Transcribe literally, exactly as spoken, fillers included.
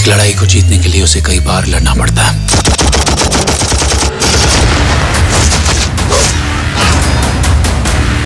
एक लड़ाई को जीतने के लिए उसे कई बार लड़ना पड़ता है।